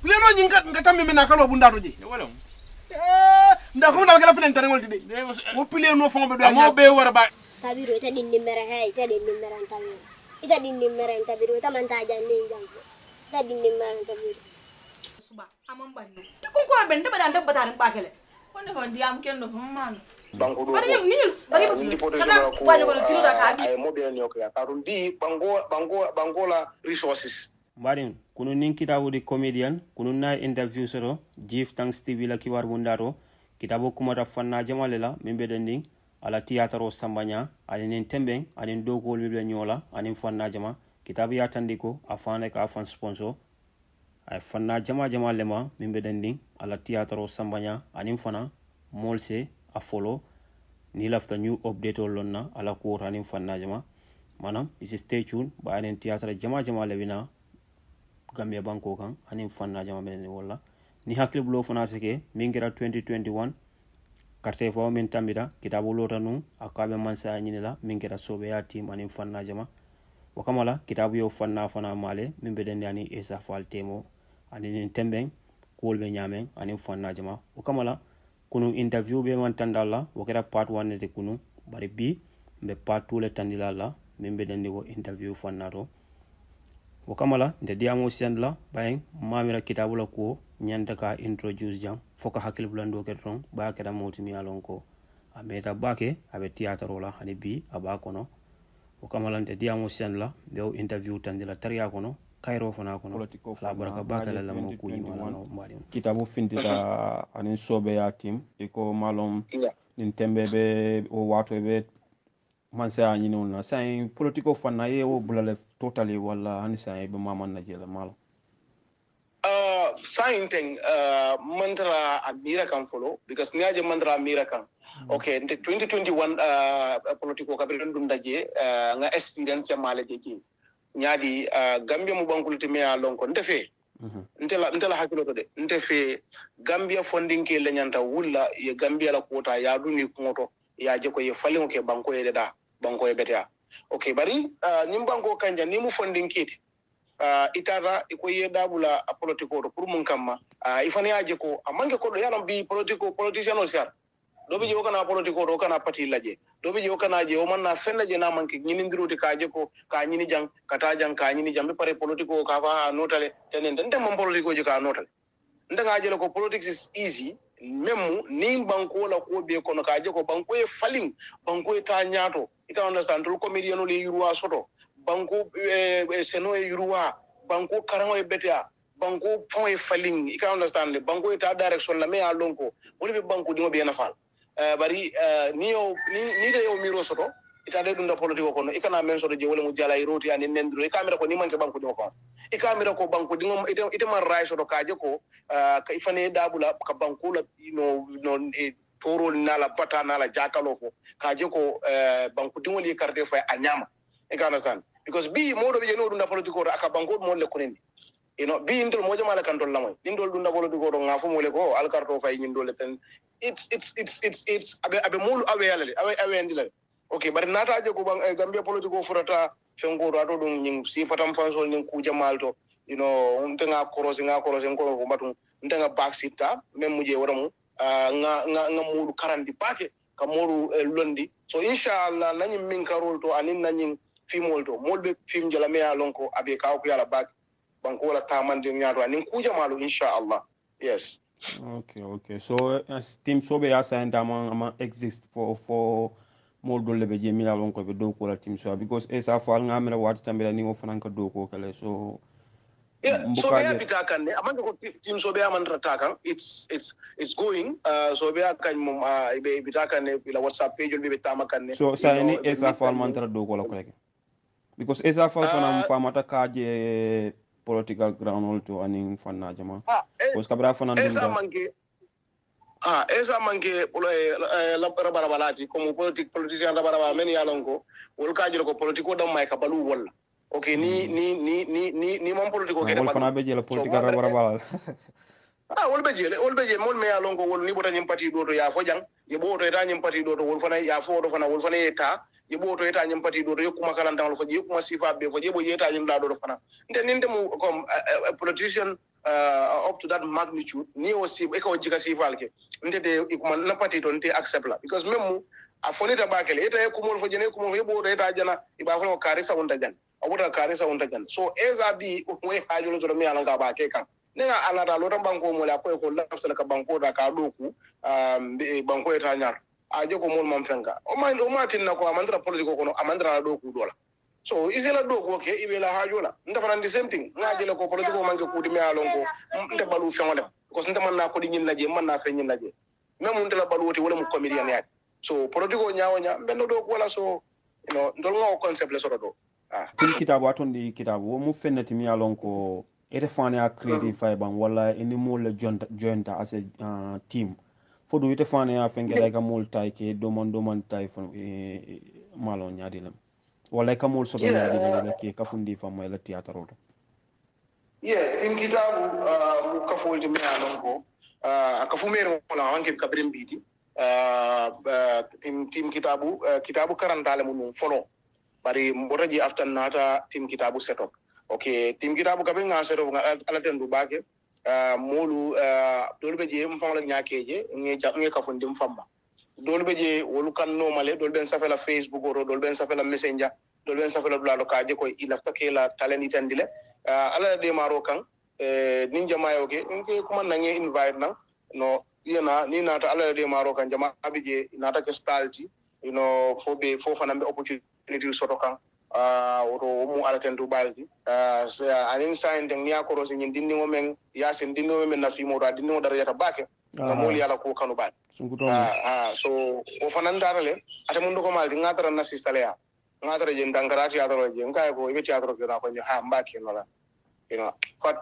pleno nyinga ngatambe mena kalo bundato je wala nda ko na gala filen tan ngolti de wo pleno fo be do mo be wara ba tabiru ita din nimere hay ita din nimere tabiru ita din nimere tabiru ta man ta jande ngambo ita din nimere tabiru suba amam banno ko ko ben de badan dabba tan bakele wonde ko diam kendo ko man banko do bari ni bari ko kada waje ko tiro da ka ay mo be no ko ya karun di bango la resources Barin kunu nin kitabu di comedian kunu na interview soro Jif Thanks TV la kibar bundaro kitabu kuma da fanna jamale la mimbe dending ala tiyataro sambanya ali nin tembeng ali ndogol mi be nyola ani fanna jama kitabu ya tandiko afane ka afan sponsor ay fanna jama lema mimbe dending ala tiyataro sambanya ani fana molse a follow ni lafta new update lonna ala ko ani fanna jama manam isi stay tuned ba ani tiyataro jama lebina Gambia banko kan ani fanna jama men wala ni hakli blo fana seke mingira 2021 carte fo min tambida kitabu lota nu akabe mansa nyinila mingira sobe ya team ani fanna jama wakamala kitabu yo fanna fana male min beden yani esa fal temo ani nin tembeng kolbe nyamen ani fanna jama wakamala kunu interview be man tandala wakera part 1 nete kunu bari bi be part 2 le tandila la min beden wo interview fanna ro wakamala nte diamo siandla bayeng mamira kitabu la ko nyanta ka introduce jam foka hakil bulando ketron ba keda moti mi alon ko ameta bake abe theater la hani bi aba kono wakamala nte diamo siandla be interview tandila tariya kono kairo fana kono la baraka bakala la mo ko nyima no mbadi kitabu findita anin sobe ya team iko malom nin tembe be o wato be man sa nyini wona say politiko fanna ye wo bulale totally wala hani say be maman na jela malo sign thing mantra amira kan follow because niaje mantra amira kan okay in 2021 politiko kabir dum daje nga experience ya male jeji nyaadi gambia mu bankulite me alon ko ndefe ntela hakilo to de ndefe gambia funding ke lenyanta wulla ye gambia la kota ya duni kumoto ya je ko ye falin ke banko ye da banko e betea okay bari nyim banko kanja ni mu funding kit itara iko ye dabula politiko to pour mun kamma ifani aje ko amange ko do yalam bi politician o sar do bi je kana politiko do kana parti laje do bi je kana je o manna fenna je na manke nyini ndiruti kaje ko ka nyini jang kata jang ka nyini jang be pare politiko ka fa notale tenen den dem politiko je ka notale ndanga je ko politics is easy memu ni banko la ko be kono kaje ko banko e falling banko e ta nyato ita understand to comedian o le yurwa soto banko seno e yurwa banko karango e betea banko fon e falling ika understand banko e ta direction la me a lonko woni be banko dimo be na fal bari ni de yo miro soto ita de dunda politiko kono ikana men soto je wala mu jala e roti ani nendro e kamera ko ni manke banko dimo fa e kamera ko banko dimo ite man ray soto kaje ko ka ifane dabula ka banko la no toro nala pata nala jakalo fo kaje ko banko dimo li carte fa anyama e ka understand because bi modo be no dunda politiko aka banko mo le konindi bi indol mo jama la kantol lamoy indol dunda politiko do ngafo mo le ko al karto fay nyindol ten it's abe mulu awe yalale awe ndilale okay bari nata je ko gambia politiko furata fengo do ato dum nying si fatam fansol ning ku jamalto untenga korosi ngoro ko batum untenga backsita même muje waramu nga mulu karandi pake ka moru londi so inshallah nani min karol to anin nani fimol to molbe fim jala me alonko abe ka ko yala bak banko la tamande nyaato anin ku jamalu inshallah yes okay so team sobe ya sa ndama exist for moldo lebe je mi alonko be do ko la team so because esa fal ngamela wati tambela ni mo fananka do ko kale so so be apita kan ne amanga ko team so be amandra takan it's going so be kan mum be bita kan ne la whatsapp page be tamakan ne so sa ni esa fal mantra do ko la ko because esa fal fanam famata kaje political ground to aning fanna jama because kabra fanan esa manke la barabalati comme politicien da baraba men yalonko wol kaje ko politiko dam may ka balu wala okay ni mon politiko ke wol fana be jela politika barabala wol be je mol me yalonko wol ni bota nyim parti do to ya fo jang ye bo to eta nyim parti do to wol fana ya fo do fana wol fana eta ye bo to eta nyim parti do to yokuma kala ndal fo je yokuma sifa be fo je bo yeta nyim da do fana nde ninde mu comme politician up to that magnitude ni aussi e ko jika sifal ke ndete ikuma na pati to nte accept la because même a fonita bakele eta e kumol fo jene kumol yebo eta jana iba fo karisa wonta jan abuta karisa wonta jan so eza bi we hajulu to mi alanga ba ke kan ne ga alata lo tan banko mo la ko lafta ka banko da ka doku banko eta nyar aje ko mol mam fenga o ma tinna ko amandra politiko kono amandra doku dola so isela doku ke ibela hajola nda fanan the same thing ngaje le ko politiko manke kudi mi alongo nda balu fengolem because nda man na ko di nyin naje man na fe nyin naje même nda la balu wote wala mu comedian yaade so politiko nyaawonya mbendo do wala so ndol ngo concept le soto do tim kitabu atondi kitabu wo mu fennati mi alon ko ete fane a creative fiber wala any mo le jointa as a team fodu ite fane a fenge like a mol tay ke domon tay fon malo nyaadi lam wala ka mol soto nyaadi le ke kafundi fam la théâtre oto tim kitabu mu kafolti mi alon ko akafumero wala wanke kabrim biti tim kitabu karantale mun follow bari mbotaji after nata tim kitabu setup okay tim kitabu kabe nga setup nga alaten du bake molu dolbe je mfang la nyaakeje nge kafundi mfamba dolbe je wolu kan normale dolben safela facebook oro dolben safela messenger dolben safela blalo kaje ko ilafta ke la talent itandile ala de maro kan ninja mayo ke nke kuma nange invite na no yana ni nata ala de maro kan jama abije nata ke stalti fo fanambe opportunity soto kan woto mu ala ten du baldi anin sain den niya ko rosi dinni mo men yasin dinni mo men na fi mo da dinni mo dara yata bake no mo yala ko kanu ba so o fanan darale ate mun do ko mal di ngatara na sistale ya ngatara je ndangara teatro je ngay ko ibe teatro ke na ko mbake no la fat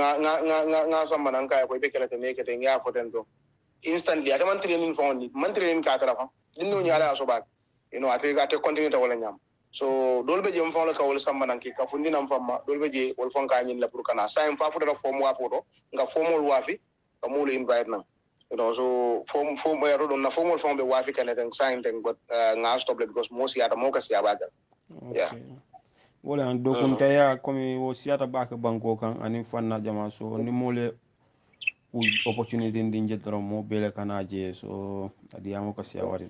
nga sama nan kay ko ibe kala te neke te ngia foten do instantly ate man training fondi man training ka tara fa dinno nyaala so ba ate continue ta wala nyam so dolbe je mfon la ka wala samba nan ki ka fundi nam famma dolbe je wol fon ka nyin la pour kana sa fa fu da form wa foto nga formol wafi ka mo le invite nan so form ya do na formol fon be wafi kana den sign den but nga stop it because mo siata mo ka siya baga yeah wala an dokunta ya komi wo siata baka banko kan ani fanna jama so ni mole opportunity din je dro mo bele kana je so adiamo ka siya wari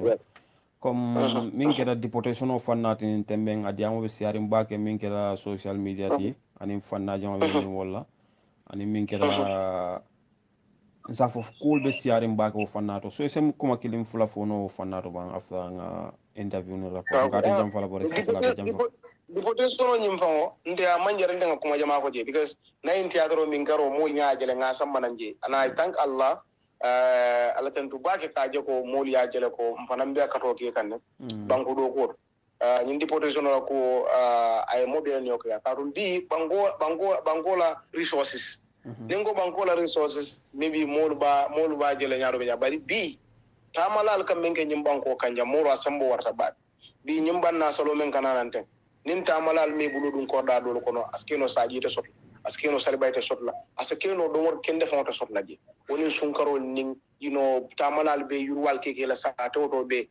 comme min keda deportation of fannatin tembeng adiamo be siarim bake min keda social media ti ani fanna jama be ni wala ani min keda nsafo cool be siarim bake o fannato so sem kuma kilim fula fono o fannato ban after nga interview no rapport ngati jam fala bore fala jam deportation nyim fango nde a manjere nga kuma jama ko je because na in teatro min garo mo nyaajele nga sammananje and I thank Allah ala tentu bake kaje ko moli ya jele ko mfanambe akato ke kanne banko do ko nyindi protection la ko ay mobile ni ko ya karun di bango la resources nengo banko la resources maybe molu ba jele nyaado be bari bi tamalal kam men ke nyim banko kanja moro asambo warta ba bi nyim banna salo men kananante nin tamalal me buludun ko da do ko no askeno sajite sot askeno salibayte sotla askeno do wor kende fonta sotla je woni sunkaro ning tamalal be yurwal ke la saato to be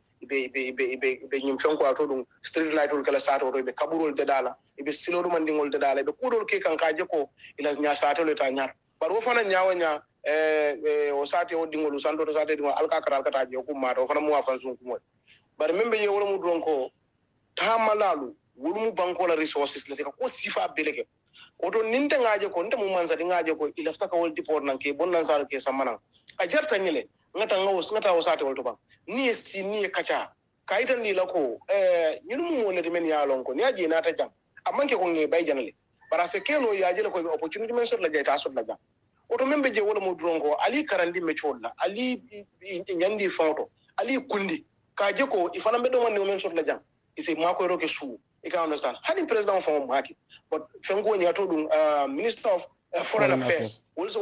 nyim fonko to dum street light ol kala saato to be kaburol de dala be silolu mandingol de dala be kudol ke kan kaje ko ila nya saato le ta nyar bar wo fana nyawanya o saate o dingol santo to saate dingol alka karal kata je ko ma do fana mo afan sun ko bar membe ye wala mu don ko tamalalu wulu mu banko la resources le ko sifa beleke oto ninte ngaje ko nte mu mansa ngaje ko ilafta ka wol deport nan ke bonnan sar ke samana a jarta nyile ngata o sate wol to ba ni si ni kacha kaitan ni lako nyunu mu wole de men ya lon ko ni aje na ta jam amma ke ko ngi bay janale para se keno ya jele ko opportunity men sot la jayta sot la jam oto membe je wala mo drongo ali karandi me cholla ali nyandi fonto ali kundi kaje ko ifana be do man men sot la jam ise mako roke su you can understand having president from market but fengo ni atodum minister of foreign affairs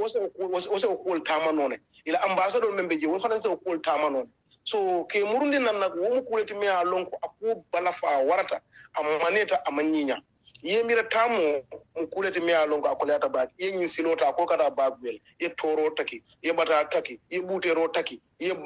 also cool tamanone ila ambassador membe je wona so cool tamanone so ke murundi nan nak wo mu kuleti me alonko aku balafa warata amaneta amanyinya yemira tamo mu kuleti me alonko akolata ba yenyin silota ko kada babel ye toro taki ye bata taki ye butero taki ye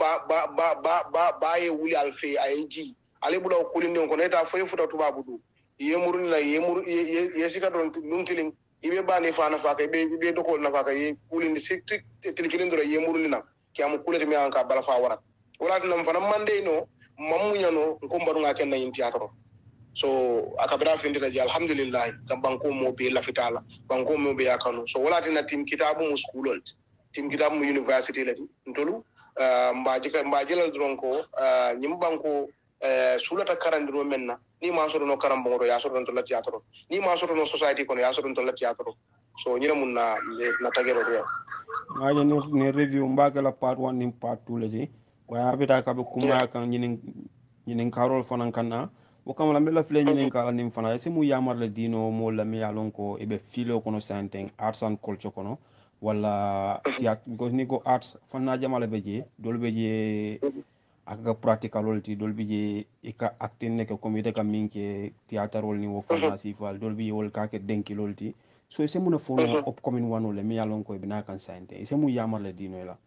ba ye wuli alfe ayji ale bula kulinde ko neta foy futa tubabu du yemuru ye sika don nunkiling ibe bani fa na fa ka ibe dokol na fa ka ye kulindi sikti tilikilindro ye murulina ki am kulati mi an ka bala fa wara wala tan fa na mande no mamunya no ko mbaru nga ken na yin théâtre so akabra findi la alhamdulillah ka banko mo be la fitala banko mo be yakano so wala tan tim kitabu mu schoolol tim kitabu mu university lati ntolu mbaji la dronko nyim banko sulata karandiro menna ni ma soto no karambo ya soto to la théâtre ni ma soto no society kono ya soto to la théâtre so nyina mun na tagero do ngaje ne review mbake la part 1 ni part 2 leji waya bita ka be kuma kan nyinin karol fanan kanna o kam la mela fle nyinin kala nim fana ese mu yamar le dino mo la mi yalon ko e be filo kono santen arts and culture kono wala théâtre because ni ko arts fana jamala beje dol beje aka practical ti dol bije ika acting ne ko comité ka minke théâtre rol ni wo fana sifal dol bi wol ka ke denki lolti so ese mu na fono upcoming one le mi yalon ko e bina kan sante ese mu yamar le dino la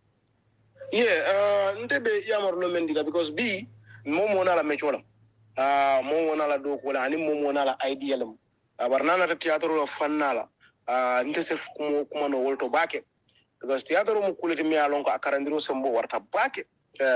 ndebe yamar lo mendiga because bi momo na la mechola momo na la do ko la ani momo na la idealam barnana ta théâtre lo fannala nte se kuma no wolto bake because théâtre mo kulati mi yalon ko akarandiro sombo warta bake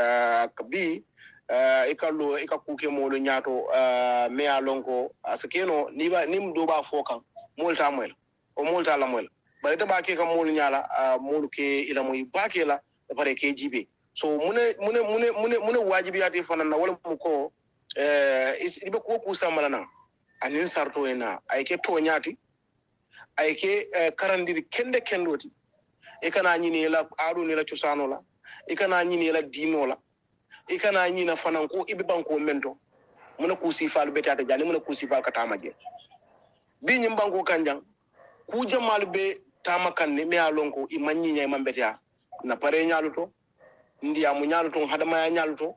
bi ikallo ikakuke molo nyato mi yalon ko askeno nim do ba fokan molta moyla o molta la moyla bare ta bake ka molo nyala molo ke ila moy bake la bare ke jibe so mune wajibi ati fanana wala mu ko ibe ko ku samala nan anin sarto ena ayke to nyati ayke karandiri kende kendoti e kana nyini la adu ni la ciosano la e kana nyini la dino la e kana nyina fanan ko ibe banko mento muna ku sifal betata jani muna ku sifal katamaje bi nyim banko kanjang ku jamal be tamakan ne me alonko i manyi nyay mambetia na pare nyaluto ndiya mu nyaluto hadama ya nyaluto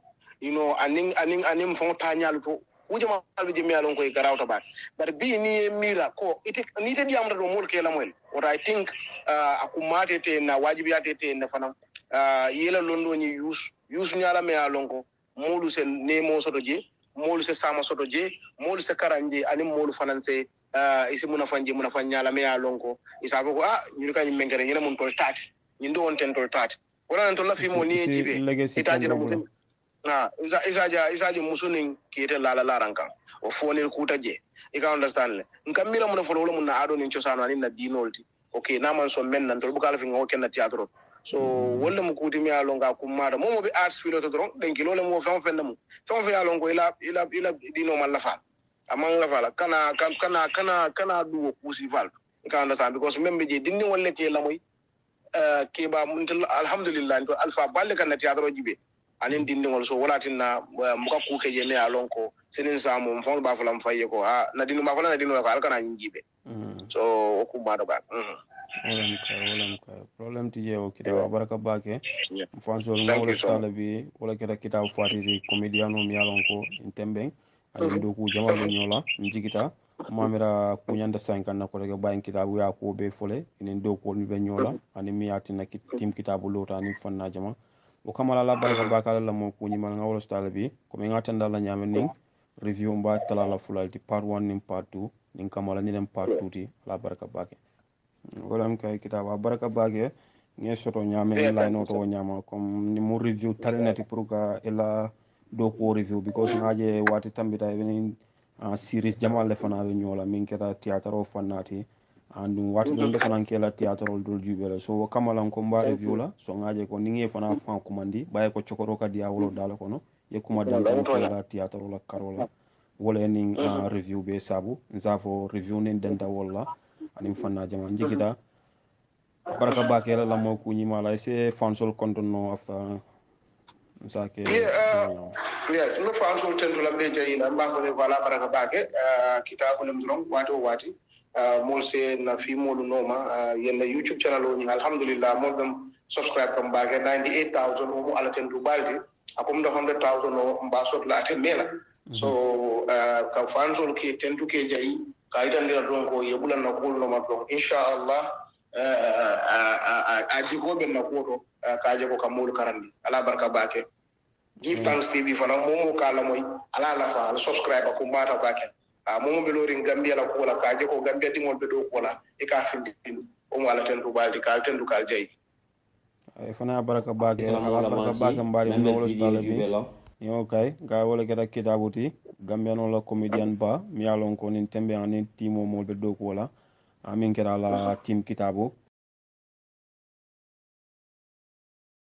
anin fon ta nyaluto wujuma albe je mi alon ko garawta ba but bi ni mira ko ite ni te diamra do mol ke la moy what I think akumate te na wajibi ate te na fana yela londo ni use nyala me alon ko molu se nemo soto je molu se sama soto je molu se karanje ani molu fananse isi muna fanyala me alon ko isa ko ñu ka ñu mengere ñu mun tol tati ñu ndo won ten tol tati wala nan tol la fi mo ni jibe itajira musin isaje musunin kete lala laranka o fonir kuta je e ka understand le ngam mira mo folo mo na ado ni ciosano ani na dinolti okay na man so men nan to bukala fi ngo ken na théâtre so wala mo kuti mi alonga ku mada mo be arts philo to dron den ki lole mo fam fenna mo fam fe alongo ila dino man la fa amang la fa kana du ko si val e ka understand because membe je dinni wolle ke la moy ke ba alhamdulillah to alfa balle kan na théâtre jibe anin dindingol so walatinna muka kuke je me alon ko sinin samu mfon ba fulam faye ko na dinu ma fala na dinu ko alkana njibe so oku ma do ba Olam ka problem ti je o kita baraka bake mfon so ngol stala bi wala kita Katabu Fatty comedian mi alon ko intembe ay do ku jamal nyola njigita mamira kunyanda sankan na ko rega bayin kitabu ya ko be fole inen do ko mi be nyola ani mi yatina tim kitabu lota ni fanna jama o kamala la baraka bakala la mo ko nyimal ngawlo stala bi ko mi ngatanda la nyame ning review mba tala la fulalti part 1 ning part 2 ning kamala ni dem part 2 ti la baraka bake wala am kay kitaba baraka bake nge soto nyame la no to nyama comme ni mo review tarinati pour ka ela do ko review because ngaje wati tambita ni series jamal le fana be nyola min keta théâtre o fanati andu wati donde fana kela théâtre ol dol jubela so kamala ko mba review la so ngaje ko ningi fana fan kumandi baye ko chokoro ka dia wolo dala kono ye kuma dan ko kela théâtre la karola wala ning review be sabu nzafo review nen denda wala anim fana jama njigida baraka bakela la mo ku nyima la c'est fansol kontono afa nsake yes no fansol tento la be jayina mba ko wala baraka bake kitabu lem dron wati mo se na fi molu noma yella YouTube channel o ni alhamdulillah mo dum subscribe kam bage 98000 mo ala ten du baldi akum do 100000 o mba sot la ten mela so ka fansol ke tentu ke jayi ka itandira don ko yebulan na ko no ma don inshallah a jigo ben na ko ka je ko kamul karandi ala barka bake give thanks TV fana mo kala moy ala la fa subscribe ko mata bake momo be lorin Gambia la ko la ka je ko Gambia dingol be do ko la e ka findi o mo ala tendu baldi kal tendu kal jey fana baraka bake baraka bake mbari mo wala stale bi yo kay ga wala keta kitabuti Gambia no la comedian ba mi yalon ko nin tembe anin timo mo be do ko la amin kera la team kitabo